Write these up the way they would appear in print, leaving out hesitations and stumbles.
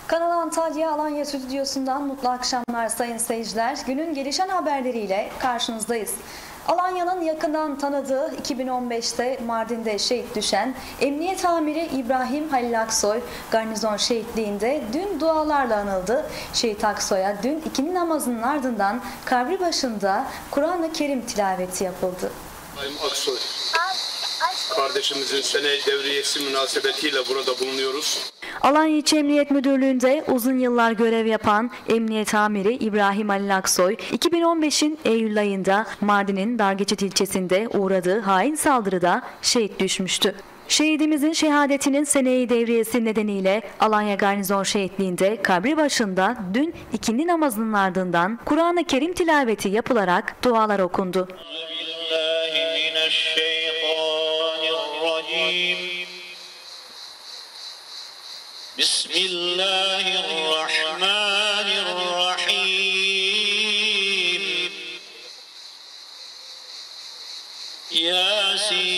Kanal Antalya Alanya Stüdyosu'ndan mutlu akşamlar sayın seyirciler. Günün gelişen haberleriyle karşınızdayız. Alanya'nın yakından tanıdığı 2015'te Mardin'de şehit düşen Emniyet Amiri İbrahim Halil Aksoy garnizon şehitliğinde dün dualarla anıldı. Şehit Aksoy'a dün ikindi namazının ardından kabri başında Kur'an-ı Kerim tilaveti yapıldı. İbrahim Aksoy kardeşimizin sene devriyesi münasebetiyle burada bulunuyoruz. Alanya İlçe Emniyet Müdürlüğü'nde uzun yıllar görev yapan Emniyet Amiri İbrahim Halil Aksoy, 2015'in Eylül ayında Mardin'in Dargeçit ilçesinde uğradığı hain saldırıda şehit düşmüştü. Şehidimizin şehadetinin seneyi devriyesi nedeniyle Alanya Garnizon Şehitliği'nde kabri başında dün ikindi namazının ardından Kur'an-ı Kerim tilaveti yapılarak dualar okundu. Bismillahirrahmanirrahim. Yasin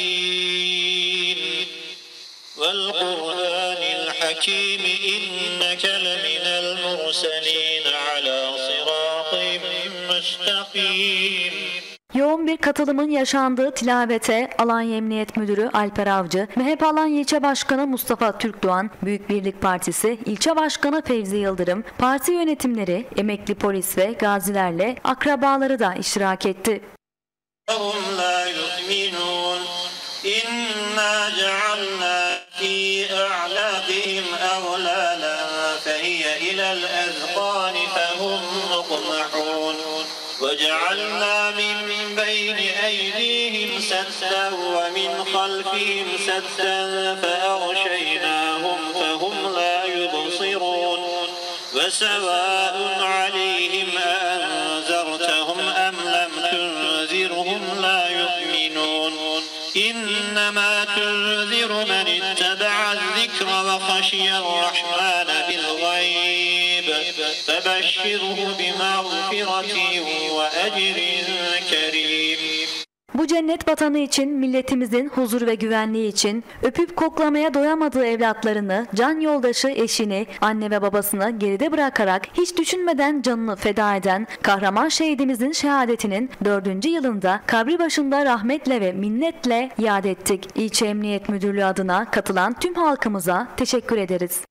vel Kur'anil Hakim inneke leminel murselin ala sıratin müstakim. Yoğun bir katılımın yaşandığı tilavete Alanya Emniyet Müdürü Alper Avcı, MHP Alanya İlçe Başkanı Mustafa Türkdoğan, Büyük Birlik Partisi İlçe Başkanı Fevzi Yıldırım, parti yönetimleri, emekli polis ve gazilerle akrabaları da iştirak etti. İnna cealna fi a'naqihim aghlalan fehiye ilel ezqani fehum muqmahun. وَجَعَلْنَا مِنْ بَيْنِ أَيْدِيهِمْ سَدًّا وَمِنْ خَلْفِهِمْ سَدًّا فَأَغْشَيْنَاهُمْ فَهُمْ لَا يُبْصِرُونَ وَسَوَاءٌ عَلَيْهِمْ أَأَنذَرْتَهُمْ أَمْ لَمْ تُنذِرْهُمْ لَا يُؤْمِنُونَ إِنَّمَا تُنذِرُ مَنِ اتَّبَعَ الذِّكْرَ وَخَشِيَ الرَّحْمَنَ بِالْغَيْبِ فَبَشِّرْهُ بِمَغْفِرَةٍ وَأَجْرٍ كَرِيمٍ. Bu cennet vatanı için, milletimizin huzur ve güvenliği için öpüp koklamaya doyamadığı evlatlarını, can yoldaşı eşini, anne ve babasını geride bırakarak hiç düşünmeden canını feda eden kahraman şehidimizin şehadetinin 4. yılında kabri başında rahmetle ve minnetle yad ettik. İlçe Emniyet Müdürlüğü adına katılan tüm halkımıza teşekkür ederiz.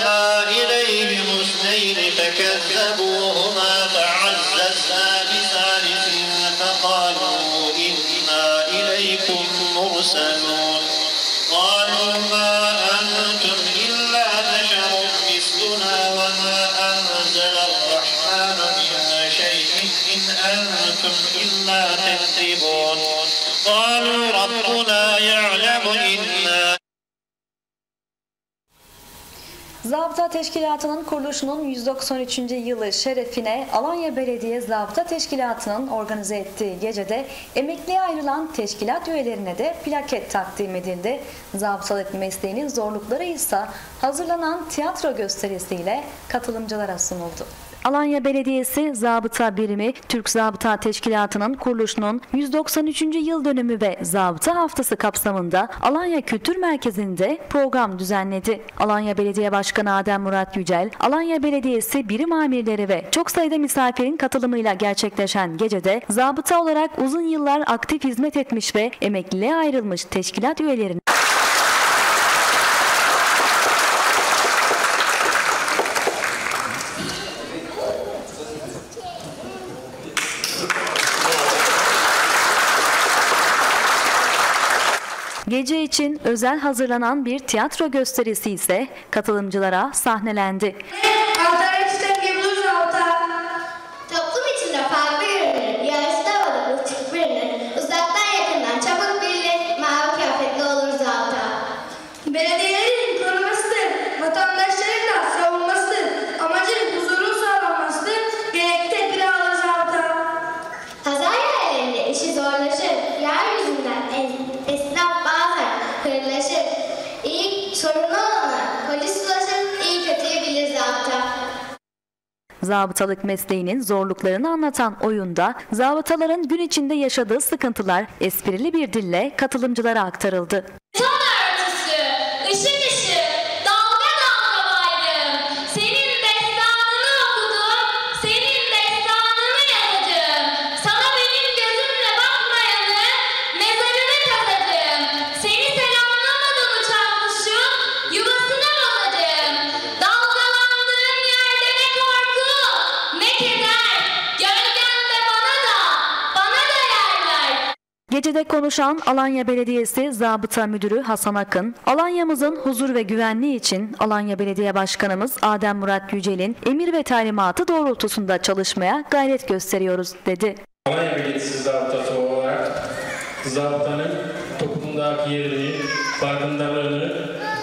مرسلون قالوا ما أنتم إلا بشر مثلنا وما أنزل الرحمن من شيء إن أنتم إلا تكذبون قالوا ربنا يعلم إنا. Zabıta Teşkilatı'nın kuruluşunun 193. yılı şerefine Alanya Belediye Zabıta Teşkilatı'nın organize ettiği gecede emekliye ayrılan teşkilat üyelerine de plaket takdim edildi. Zabıtalık mesleğinin zorlukları ise hazırlanan tiyatro gösterisiyle katılımcılara sunuldu. Alanya Belediyesi Zabıta Birimi, Türk Zabıta Teşkilatı'nın kuruluşunun 193. yıl dönümü ve Zabıta Haftası kapsamında Alanya Kültür Merkezi'nde program düzenledi. Alanya Belediye Başkanı Adem Murat Yücel, Alanya Belediyesi birim amirleri ve çok sayıda misafirin katılımıyla gerçekleşen gecede zabıta olarak uzun yıllar aktif hizmet etmiş ve emekliliğe ayrılmış teşkilat üyelerinin gece için özel hazırlanan bir tiyatro gösterisi ise katılımcılara sahnelendi. Toplum içinde farklı görünür, yarışta havalı uçuk birini, uzaktan yakından çabuk bilinir, mavi kıyafetli olur zabıta. Belediyelerin korumasıdır, vatandaşların da savunmasıdır, amacı huzurun sağlanmasıdır, gerekli tedbiri alır zabıta. Kaza yerlerinde işi zorlaşır, yeryüzünden esnaf bazen kırılaşır. İyi sorunlu olana polis ulaşır, iyi kötüyü bilir zabıta. Zabıtalık mesleğinin zorluklarını anlatan oyunda zabıtaların gün içinde yaşadığı sıkıntılar esprili bir dille katılımcılara aktarıldı. Ton örtüsü, ışık ışık, dalga dalga bayrağım, senin Gecede konuşan Alanya Belediyesi Zabıta Müdürü Hasan Akın, Alanya'mızın huzur ve güvenliği için Alanya Belediye Başkanımız Adem Murat Yücel'in emir ve talimatı doğrultusunda çalışmaya gayret gösteriyoruz dedi. Alanya Belediyesi Zabıtası olarak zabıtanın toplumdaki yerini, farkındalığını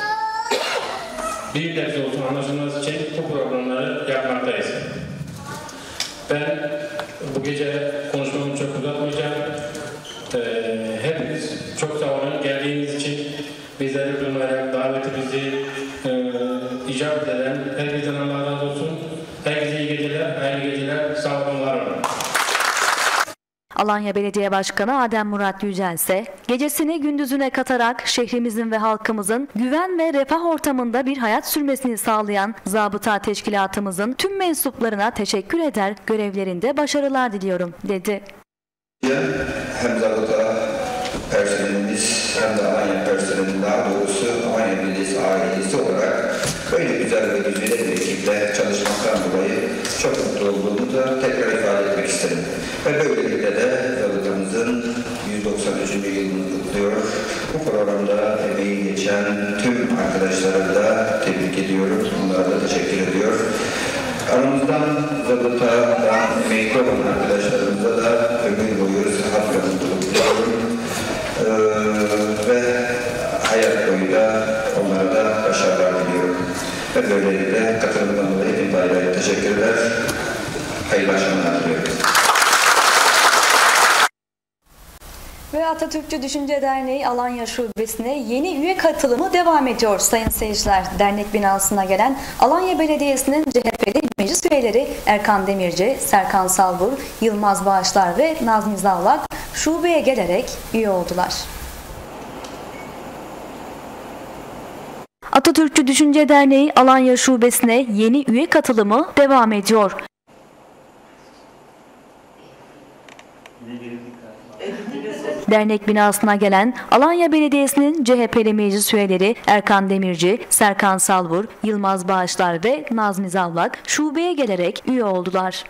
bir nebze olsun anlaşılması için bu programları yapmaktayız. Ben bu gece konuşmamı çok uzatmayacağım. Hepiniz çok sağ olun geldiğiniz için, bizleri duymayarak davetimizi icabet eden herkesten Allah razı olsun. Herkese iyi geceler, hayırlı geceler, sağ olun, var olun. Alanya Belediye Başkanı Adem Murat Yücel ise gecesini gündüzüne katarak şehrimizin ve halkımızın güven ve refah ortamında bir hayat sürmesini sağlayan zabıta teşkilatımızın tüm mensuplarına teşekkür eder, görevlerinde başarılar diliyorum dedi. Hem zabıta personelimiz hem de Alanya personeli, daha doğrusu Alanya Belediyesi ailesi olarak böyle güzel ve güzel bir ekiple çalışmaktan dolayı çok mutlu olduğumu da tekrar ifade etmek isterim. Ve böylelikle de zabıtamızın 193. yılını kutluyor. Bu programda emeği geçen tüm arkadaşlara da tebrik ediyorum. Onlara da teşekkür ediyor. Aramızdan zabıtadan emekli olan arkadaşlarımıza da ömür boyu sıhhat ve mutluluk diliyorum. Ve hayat boyu da onlara da başarılar diliyorum. Ve böylelikle katılımdan dolayı hepinize ayrı teşekkürler. Hayırlı akşamlar diliyorum. Ve Atatürkçü Düşünce Derneği Alanya Şubesi'ne yeni üye katılımı devam ediyor sayın seyirciler. Dernek binasına gelen Alanya Belediyesi'nin CHP'li meclis üyeleri Erkan Demirci, Serkan Salbur, Yılmaz Bağışlar ve Nazmi Zavlak şubeye gelerek üye oldular. Atatürkçü Düşünce Derneği Alanya Şubesi'ne yeni üye katılımı devam ediyor. Dernek binasına gelen Alanya Belediyesi'nin CHP'li meclis üyeleri Erkan Demirci, Serkan Salvur, Yılmaz Bağışlar ve Nazmi Zavlak şubeye gelerek üye oldular.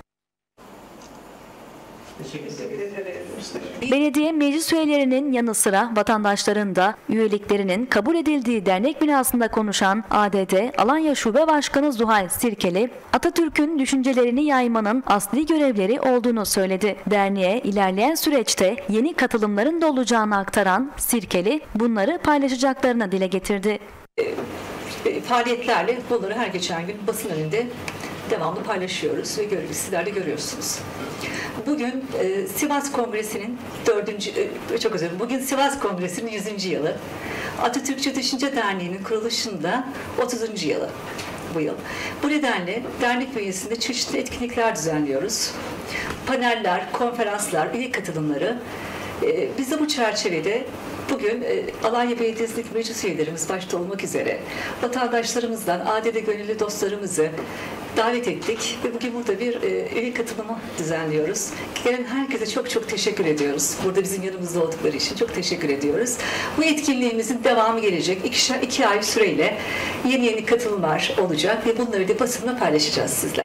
Belediye meclis üyelerinin yanı sıra vatandaşların da üyeliklerinin kabul edildiği dernek binasında konuşan ADD Alanya Şube Başkanı Zuhal Sirkeli, Atatürk'ün düşüncelerini yaymanın asli görevleri olduğunu söyledi. Derneğe ilerleyen süreçte yeni katılımların da olacağını aktaran Sirkeli, bunları paylaşacaklarını dile getirdi. Faaliyetlerle bunları her geçen gün basın önünde devamlı paylaşıyoruz ve sizler de görüyorsunuz. Bugün Sivas Kongresi'nin bugün Sivas Kongresi'nin 100. yılı. Atatürkçü Düşünce Derneği'nin kuruluşunda 30. yılı bu yıl. Bu nedenle dernek bünyesinde çeşitli etkinlikler düzenliyoruz. Paneller, konferanslar, üye katılımları. Biz de bu çerçevede bugün Alanya Belediyesi'ndeki meclis üyelerimiz başta olmak üzere vatandaşlarımızdan ADD gönüllü dostlarımızı davet ettik ve bugün burada bir üye katılımı düzenliyoruz. Gelen herkese çok çok teşekkür ediyoruz. Burada bizim yanımızda oldukları için çok teşekkür ediyoruz. Bu etkinliğimizin devamı gelecek. 2 ay süreyle yeni katılımlar olacak ve bunları da basınla paylaşacağız sizler.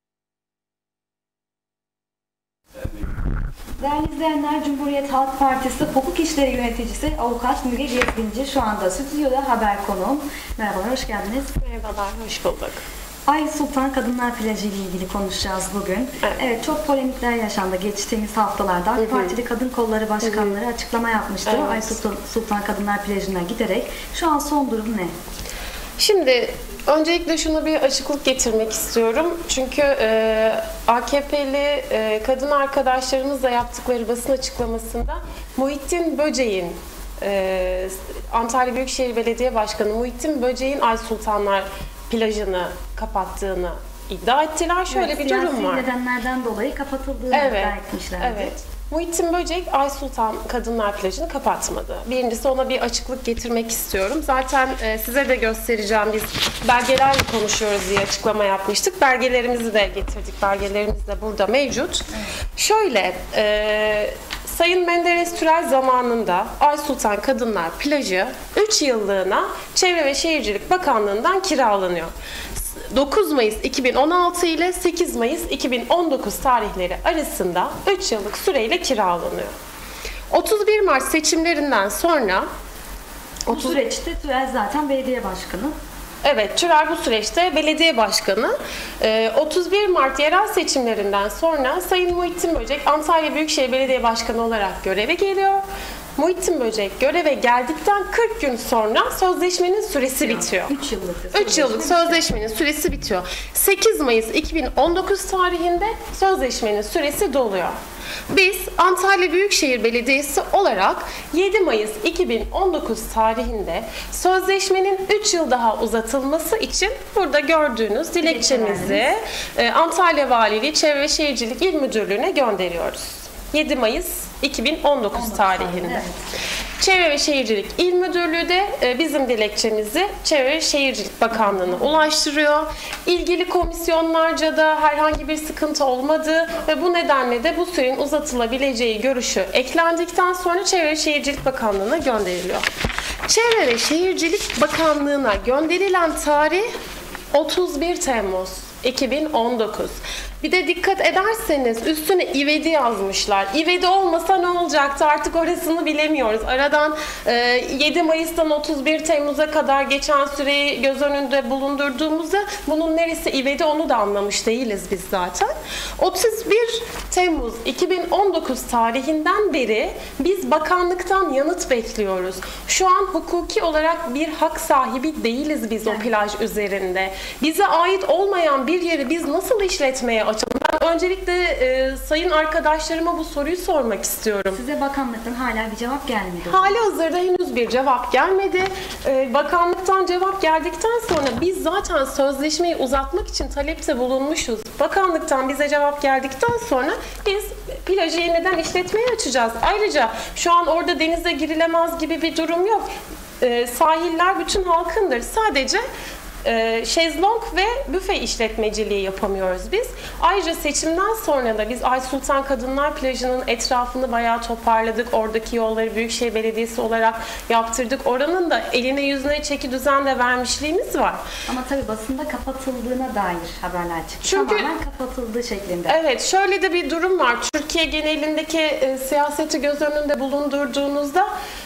Değerli izleyenler, Cumhuriyet Halk Partisi Hukuk İşleri Yöneticisi Avukat Müge Gezginci şu anda stüdyoda haber konuğum. Merhabalar, hoş geldiniz. Merhabalar, hoş bulduk. Ay Sultan Kadınlar Plajı ile ilgili konuşacağız bugün. Evet, çok polemikler yaşandı geçtiğimiz haftalarda. AK Partili Kadın Kolları Başkanları açıklama yapmıştı. Evet. Ay Sultan Kadınlar Plajı'na giderek. Şu an son durum ne? Şimdi öncelikle şuna bir açıklık getirmek istiyorum. Çünkü AKP'li kadın arkadaşlarımızla yaptıkları basın açıklamasında Muhittin Böceğin, Antalya Büyükşehir Belediye Başkanı Muhittin Böceğin Ay Sultanlar Plajı'nı kapattığını iddia ettiler. Şöyle bir durum var. Siyasi nedenlerden dolayı kapatıldığını iddia etmişlerdi. Evet. Muhittin Böcek Ay Sultan Kadınlar Plajı'nı kapatmadı. Birincisi ona bir açıklık getirmek istiyorum. Zaten size de göstereceğim, biz belgelerle konuşuyoruz diye açıklama yapmıştık. Belgelerimizi de getirdik. Belgelerimiz de burada mevcut. Evet. Şöyle, Sayın Menderes Türel zamanında Ay Sultan Kadınlar Plajı 3 yıllığına Çevre ve Şehircilik Bakanlığı'ndan kiralanıyor. 9 Mayıs 2016 ile 8 Mayıs 2019 tarihleri arasında 3 yıllık süreyle kiralanıyor. 31 Mart seçimlerinden sonra Bu süreçte Türel zaten belediye başkanı. Evet, Türel bu süreçte belediye başkanı. 31 Mart yerel seçimlerinden sonra Sayın Muhittin Böcek Antalya Büyükşehir Belediye Başkanı olarak göreve geliyor. Muhittin Böcek göreve geldikten 40 gün sonra sözleşmenin süresi bitiyor. 3 yıllık sözleşmenin süresi bitiyor. 8 Mayıs 2019 tarihinde sözleşmenin süresi doluyor. Biz Antalya Büyükşehir Belediyesi olarak 7 Mayıs 2019 tarihinde sözleşmenin 3 yıl daha uzatılması için burada gördüğünüz dilekçemizi Antalya Valiliği Çevre ve Şehircilik İl Müdürlüğü'ne gönderiyoruz. 7 Mayıs 2019 tarihinde. Evet. Çevre ve Şehircilik İl Müdürlüğü de bizim dilekçemizi Çevre ve Şehircilik Bakanlığı'na ulaştırıyor. İlgili komisyonlarca da herhangi bir sıkıntı olmadı ve bu nedenle de bu sürenin uzatılabileceği görüşü eklendikten sonra Çevre ve Şehircilik Bakanlığı'na gönderiliyor. Çevre ve Şehircilik Bakanlığı'na gönderilen tarih 31 Temmuz 2019. Bir de dikkat ederseniz üstüne İvedi yazmışlar. İvedi olmasa ne olacaktı artık orasını bilemiyoruz. Aradan 7 Mayıs'tan 31 Temmuz'a kadar geçen süreyi göz önünde bulundurduğumuzda bunun neresi İvedi onu da anlamış değiliz biz zaten. 31 Temmuz 2019 tarihinden beri biz bakanlıktan yanıt bekliyoruz. Şu an hukuki olarak bir hak sahibi değiliz biz o plaj üzerinde. Bize ait olmayan bir yeri biz nasıl işletmeye açalım? Ben öncelikle sayın arkadaşlarıma bu soruyu sormak istiyorum. Size bakanlıktan hala bir cevap gelmedi. Halihazırda henüz bir cevap gelmedi. Bakanlıktan cevap geldikten sonra biz zaten sözleşmeyi uzatmak için talepte bulunmuşuz. Bakanlıktan bize cevap geldikten sonra biz plajı yeniden işletmeye açacağız. Ayrıca şu an orada denize girilemez gibi bir durum yok. Sahiller bütün halkındır. Sadece şezlong ve büfe işletmeciliği yapamıyoruz biz. Ayrıca seçimden sonra da biz Ay Sultan Kadınlar Plajı'nın etrafını bayağı toparladık. Oradaki yolları Büyükşehir Belediyesi olarak yaptırdık. Oranın da eline yüzüne çeki düzen de vermişliğimiz var. Ama tabii basında kapatıldığına dair haberler çıktı. Çünkü, tamamen kapatıldığı şeklinde. Evet, şöyle de bir durum var. Türkiye genelindeki siyaseti göz önünde bulundurduğunuzda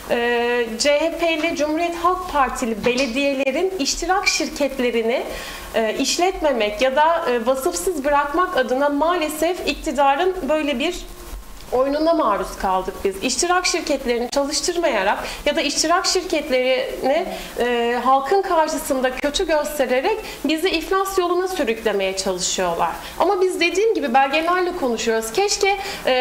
CHP'li Cumhuriyet Halk Partili belediyelerin iştirak şirketlerini işletmemek ya da vasıfsız bırakmak adına maalesef iktidarın böyle bir oyununa maruz kaldık biz. İştirak şirketlerini çalıştırmayarak ya da iştirak şirketlerini halkın karşısında kötü göstererek bizi iflas yoluna sürüklemeye çalışıyorlar. Ama biz dediğim gibi belgelerle konuşuyoruz. Keşke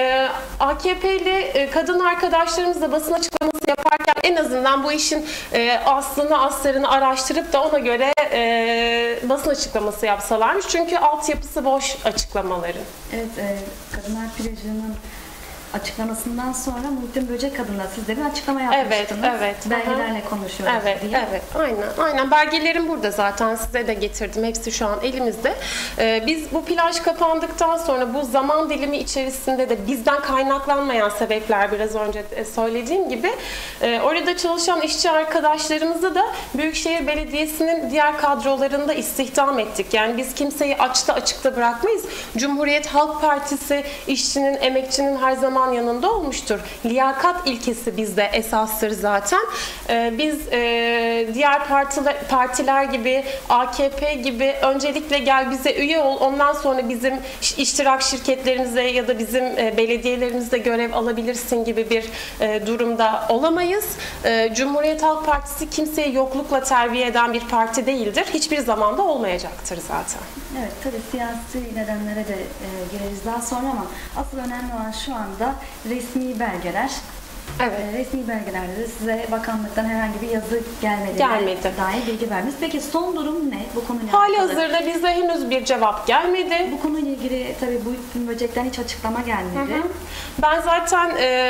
AKP'li kadın arkadaşlarımızla basın açıklaması yaparken en azından bu işin aslını aslarını araştırıp da ona göre basın açıklaması yapsalarmış. Çünkü altyapısı boş açıklamaların. Evet, Kadınlar Plajı'nın açıklamasından sonra Muhittin Böcek adına siz de bir açıklama yapmıştınız. Evet. Belgelerle konuşuyoruz diye. Evet. Aynen. Belgelerim burada zaten. Size de getirdim. Hepsi şu an elimizde. Biz bu plaj kapandıktan sonra bu zaman dilimi içerisinde de bizden kaynaklanmayan sebepler biraz önce söylediğim gibi orada çalışan işçi arkadaşlarımızı da Büyükşehir Belediyesi'nin diğer kadrolarında istihdam ettik. Yani biz kimseyi açıkta bırakmayız. Cumhuriyet Halk Partisi işçinin, emekçinin her zaman yanında olmuştur. Liyakat ilkesi bizde esastır zaten. Biz diğer partiler gibi, AKP gibi öncelikle gel bize üye ol, ondan sonra bizim iştirak şirketlerimize ya da bizim belediyelerimizde görev alabilirsin gibi bir durumda olamayız. Cumhuriyet Halk Partisi kimseyi yoklukla terbiye eden bir parti değildir. Hiçbir zaman da olmayacaktır zaten. Evet, tabii siyasi nedenlere de gireriz daha sonra ama asıl önemli olan şu anda resmi belgeler. Evet. Resmi belgelerde de size bakanlıktan herhangi bir yazı gelmedi. Dair bilgi verdiniz. Peki son durum ne bu konuyla alakalı? Halihazırda bize henüz bir cevap gelmedi. Bu konuyla ilgili tabii Muhittin Böcek'ten hiç açıklama gelmedi. Ben zaten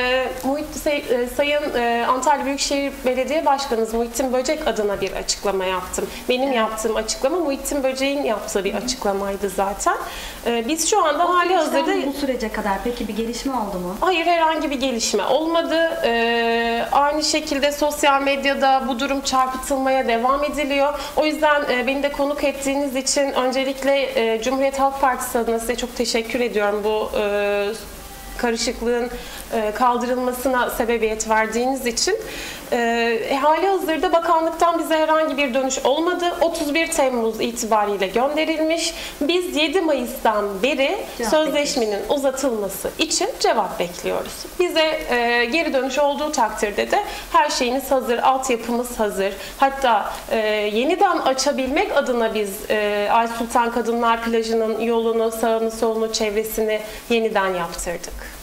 Sayın Antalya Büyükşehir Belediye Başkanımız Muhittin Böcek adına bir açıklama yaptım. Benim yaptığım açıklama Muhittin Böcek'in yaptığı bir açıklamaydı zaten. Biz şu anda halihazırda... Bu sürece kadar peki bir gelişme oldu mu? Hayır, herhangi bir gelişme olmadı. Aynı şekilde sosyal medyada bu durum çarpıtılmaya devam ediliyor. O yüzden beni de konuk ettiğiniz için öncelikle Cumhuriyet Halk Partisi adına size çok teşekkür ediyorum bu karışıklığın kaldırılmasına sebebiyet verdiğiniz için hali hazırda bakanlıktan bize herhangi bir dönüş olmadı. 31 Temmuz itibariyle gönderilmiş. Biz 7 Mayıs'tan beri sözleşmenin uzatılması için cevap bekliyoruz. Bize geri dönüş olduğu takdirde de her şeyimiz hazır, altyapımız hazır. Hatta yeniden açabilmek adına biz Ay Sultan Kadınlar Plajı'nın yolunu, sağını, solunu, çevresini yeniden yaptırdık.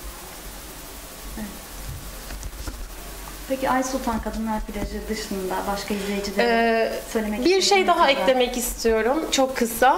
Peki Ay Sultan Kadınlar Plajı dışında başka izleyicilere söylemek bir şey daha var. eklemek istiyorum çok kısa.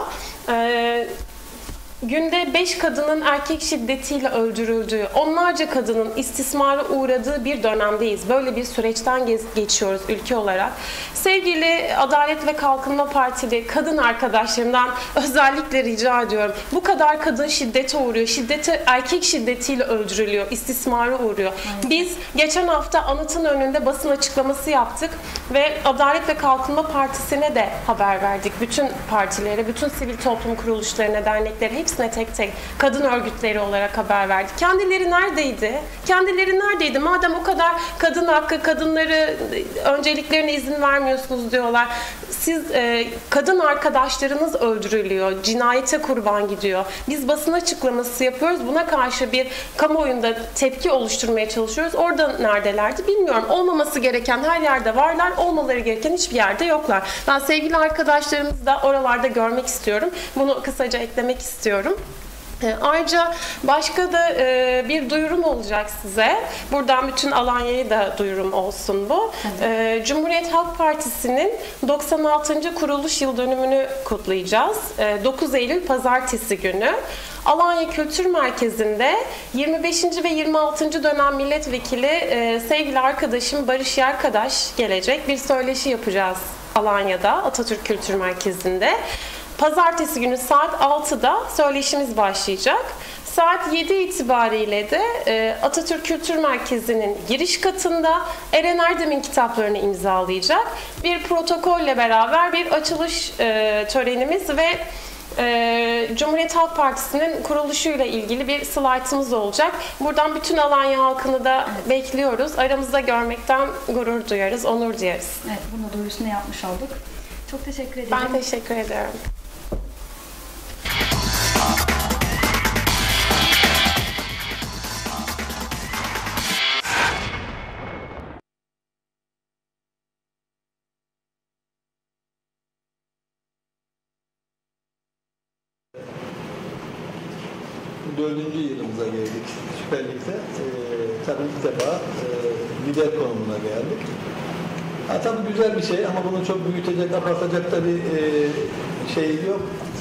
Günde 5 kadının erkek şiddetiyle öldürüldüğü, onlarca kadının istismara uğradığı bir dönemdeyiz. Böyle bir süreçten geçiyoruz ülke olarak. Sevgili Adalet ve Kalkınma Partili kadın arkadaşlarımdan özellikle rica ediyorum. Bu kadar kadın şiddete uğruyor. Erkek şiddetiyle öldürülüyor, istismara uğruyor. Biz geçen hafta Anıt'ın önünde basın açıklaması yaptık ve Adalet ve Kalkınma Partisi'ne de haber verdik. Bütün partilere, bütün sivil toplum kuruluşlarına, derneklere, hepsine tek tek kadın örgütleri olarak haber verdik. Kendileri neredeydi? Kendileri neredeydi? Madem o kadar kadın hakkı, kadınları önceliklerine izin vermiyorsunuz diyorlar. Siz kadın arkadaşlarınız öldürülüyor, cinayete kurban gidiyor. Biz basın açıklaması yapıyoruz. Buna karşı bir kamuoyunda tepki oluşturmaya çalışıyoruz. Orada neredelerdi bilmiyorum. Olmaması gereken her yerde varlar, olmaları gereken hiçbir yerde yoklar. Ben sevgili arkadaşlarımızı da oralarda görmek istiyorum. Bunu kısaca eklemek istiyorum. Ayrıca başka da bir duyurum olacak size. Buradan bütün Alanya'ya da duyurum olsun bu. Cumhuriyet Halk Partisi'nin 96. kuruluş yıl dönümünü kutlayacağız. 9 Eylül Pazartesi günü. Alanya Kültür Merkezi'nde 25. ve 26. dönem milletvekili sevgili arkadaşım Barış Yerkadaş gelecek. Bir söyleşi yapacağız Alanya'da, Atatürk Kültür Merkezi'nde. Pazartesi günü saat 6'da söyleşimiz başlayacak. Saat 7 itibariyle de Atatürk Kültür Merkezi'nin giriş katında Eren Erdem'in kitaplarını imzalayacak. Bir protokolle beraber bir açılış törenimiz ve Cumhuriyet Halk Partisi'nin kuruluşuyla ilgili bir slaytımız olacak. Buradan bütün Alanya halkını da bekliyoruz. Aramızda görmekten gurur duyarız, onur duyarız. Evet, bunu duyurusunu yapmış olduk. Çok teşekkür ederim. Ben teşekkür ederim. Dördüncü yılımıza geldik Süper Lig'de. Tabii ilk defa lider konumuna geldik. Tabii güzel bir şey ama bunu çok büyütecek, abartacak da bir şey yok.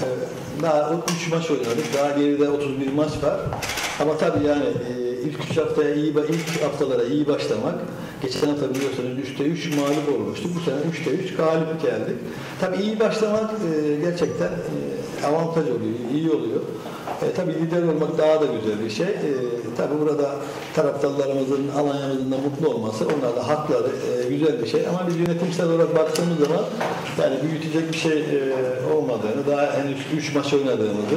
Daha 3 maç oynadık. Daha geride 31 maç var. Ama tabii yani ilk 3 haftaya ilk haftalara iyi başlamak. Geçen hafta biliyorsunuz 3'te 3 mağlup olmuştuk. Bu sene 3'te 3 galip geldik. Tabii iyi başlamak gerçekten avantaj oluyor, iyi oluyor. Tabii lider olmak daha da güzel bir şey. Tabii burada taraftarlarımızın, Alanya'mızın da mutlu olması, onlar da hakları güzel bir şey. Ama biz yönetimsel olarak baktığımız zaman yani büyütecek bir şey olmadığını, daha henüz 3 maç oynadığımızı,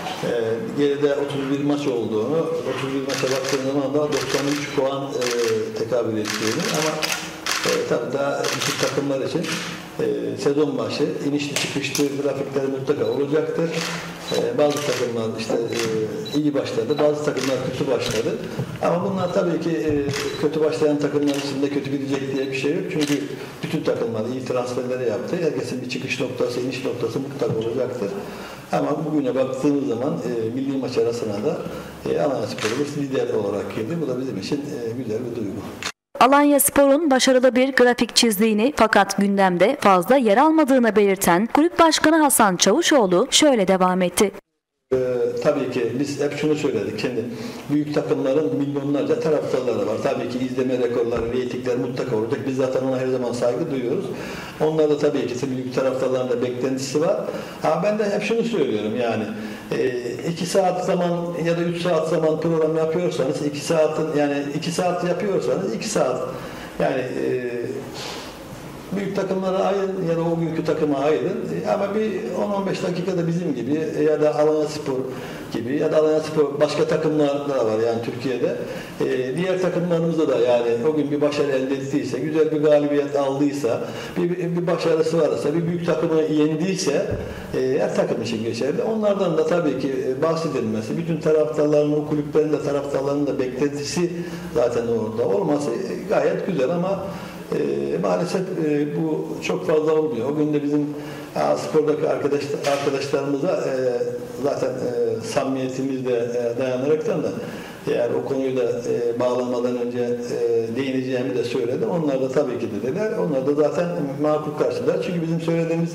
geride 31 maç olduğunu, 31 maça baktığımız zaman da 93 puan tekabül ettiğini ama tabii daha bütün takımlar için sezon başı inişli çıkışlı grafikler mutlaka olacaktır. Bazı takımlar işte iyi başladı, bazı takımlar kötü başladı. Ama bunlar tabii ki kötü başlayan takımlar içinde kötü gidecek diye bir şey yok. Çünkü bütün takımlar iyi transferleri yaptı. Herkesin bir çıkış noktası, iniş noktası mutlaka olacaktır. Ama bugüne baktığımız zaman milli maç arasına da Alanyaspor'umuz lider olarak girdi. Bu da bizim için güzel bir duygu. Alanyaspor'un başarılı bir grafik çizdiğini fakat gündemde fazla yer almadığını belirten Kulüp Başkanı Hasan Çavuşoğlu şöyle devam etti. Tabii ki biz hep şunu söyledik. Şimdi büyük takımların milyonlarca taraftarları var. Tabii ki izleme rekorları, reytingler mutlaka olacak. Biz zaten ona her zaman saygı duyuyoruz. Onlarda tabii ki büyük taraftarların da beklentisi var. Ama ben de hep şunu söylüyorum yani 2 saat zaman ya da 3 saat zaman program yapıyorsanız 2 saat yapıyorsanız 2 saat yani büyük takımlara ayırın ya da o günkü takıma ayırın. Ama bir 10-15 dakikada bizim gibi ya da Alanyaspor gibi ya da Alanyaspor başka takımlar da var yani Türkiye'de. Diğer takımlarımızda da yani o gün bir başarı elde ettiyse, güzel bir galibiyet aldıysa, bir başarısı varsa, bir büyük takımı yendiyse her takım için geçerli. Onlardan da tabii ki bahsedilmesi, bütün taraftarların, o kulüplerin de taraftarlarının da beklentisi zaten orada olması gayet güzel ama maalesef bu çok fazla olmuyor. O gün de bizim spordaki arkadaşlarımıza zaten samimiyetimizle dayanaraktan da eğer o konuyu da bağlamadan önce değineceğimi de söyledi. Onlar da tabii ki dediler. Onlar da zaten makul karşılar. Çünkü bizim söylediğimiz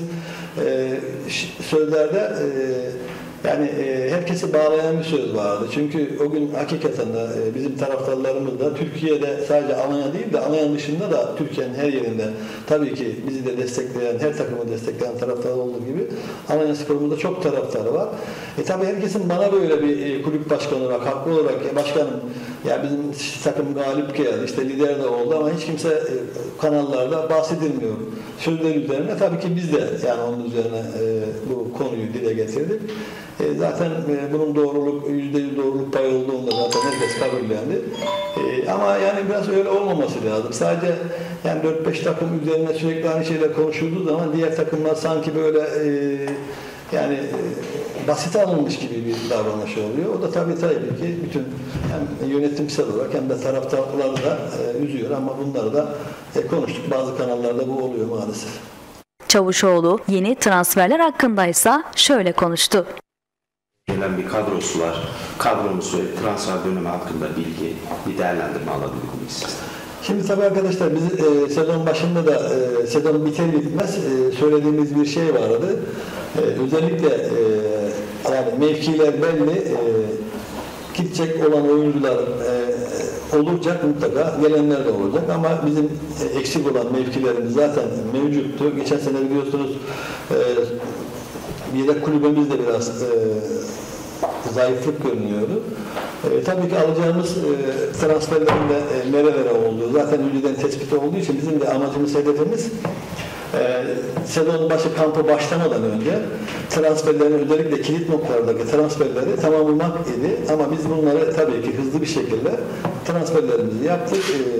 sözlerde yani herkesi bağlayan bir söz vardı. Çünkü o gün hakikaten de bizim taraftarlarımız da Türkiye'de sadece Alanya değil de Alanya dışında da Türkiye'nin her yerinde tabii ki bizi de destekleyen, her takımı destekleyen taraftar olduğu gibi Alanyaspor'umuzda çok taraftarı var. Tabii herkesin bana böyle bir kulüp başkanı olarak, haklı olarak başkanım ya bizim takım galip geldi, işte lider de oldu ama hiç kimse kanallarda bahsedilmiyor. Sözler üzerine tabii ki biz de yani onun üzerine bu konuyu dile getirdik. Zaten bunun doğruluk, %100 doğruluk payı olduğunda zaten herkes kabullendi. Ama yani biraz öyle olmaması lazım. Sadece yani 4-5 takım üzerine sürekli aynı şeyler konuşulduğu zaman diğer takımlar sanki böyle yani basit alınmış gibi bir davranış oluyor. O da tabii ki bütün hem yönetimsel olarak hem de taraftarları da üzüyor ama bunları da konuştuk. Bazı kanallarda bu oluyor maalesef. Çavuşoğlu yeni transferler hakkındaysa şöyle konuştu. Gelen bir kadrosu var. Kadromuzu transfer dönemi hakkında bilgi, bir değerlendirme alabilir miyiz? Şimdi tabii arkadaşlar biz sezon başında da sezon biter bitmez söylediğimiz bir şey vardı. Özellikle yani mevkiler belli, gidecek olan oyuncular olacak mutlaka, gelenler de olacak ama bizim eksik olan mevkilerimiz zaten mevcuttu. Geçen sene biliyorsunuz yedek kulübemiz de biraz zayıflık görünüyordu. Tabii ki alacağımız transferlerin de nerelere olduğu zaten önceden tespiti olduğu için bizim de amacımız, hedefimiz sezon başı kampı başlamadan önce transferlerin özellikle kilit noktalardaki transferleri tamamlamak idi. Ama biz bunları tabii ki hızlı bir şekilde transferlerimizi yaptık.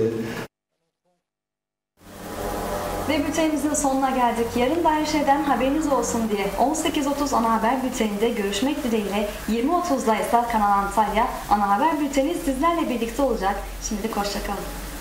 Ve bültenimizin sonuna geldik. Yarın da her şeyden haberiniz olsun diye 18.30 ana haber bülteninde görüşmek dileğiyle 20.30'da ise Kanal Antalya ana haber bülteni sizlerle birlikte olacak. Şimdilik hoşça kalın.